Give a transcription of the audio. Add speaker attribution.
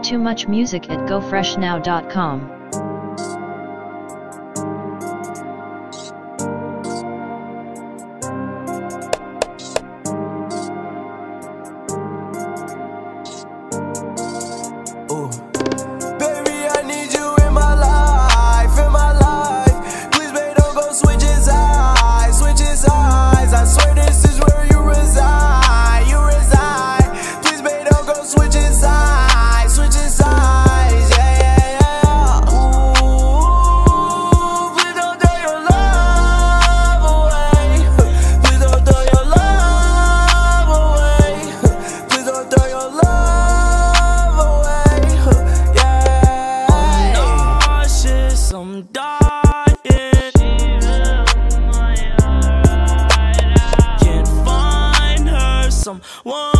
Speaker 1: Too much music at gofreshnow.com.
Speaker 2: Baby, I need you in my life, in my life. Please, babe, don't go switching sides, switching sides. I swear this is where you reside, you reside. Please, babe, don't go switching sides, switching sides. Yeah, yeah, yeah. Ooh, please don't throw your love away. Please don't throw your love away. Please don't throw your love. I'm dying. Can't find her someone